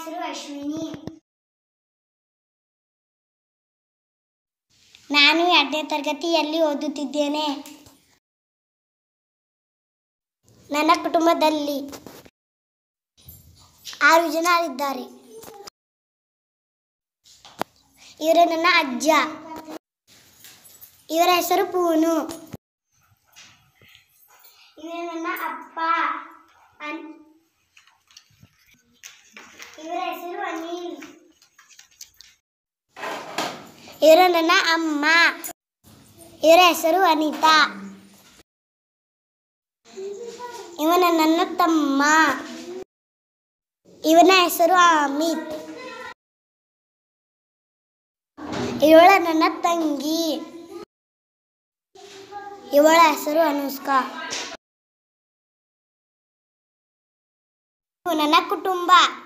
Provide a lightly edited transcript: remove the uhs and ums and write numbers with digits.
ಹೆಸರು ಅಶ್ವಿನಿ. ನಾನು 2ನೇ ತರಗತಿಯಲ್ಲಿ ಓದುತ್ತಿದ್ದೇನೆ. ನನ್ನ ಕುಟುಂಬದಲ್ಲಿ 6 ಜನ ಇದ್ದಾರೆ. ಇವರು ನನ್ನ ಅಜ್ಜ. ಇವರ ಹೆಸರು ಪೂನು. ಇವರು ನನ್ನ ಅಪ್ಪ. ಇವರ ಹೆಸರು ಅನಿಲ್. ಇವರು ನನ್ನ ಅಮ್ಮ. ಇವರ ಹೆಸರು ಅನಿತಾ. ಇವನ ನನ್ನ ತಮ್ಮ. ಇವನ ಹೆಸರು ಅಮಿತ್. ಇವಳ ನನ್ನ ತಂಗಿ. ಇವಳ ಹೆಸರು ಅನುಷ್ಕಾ. ನನ್ನ ಕುಟುಂಬ.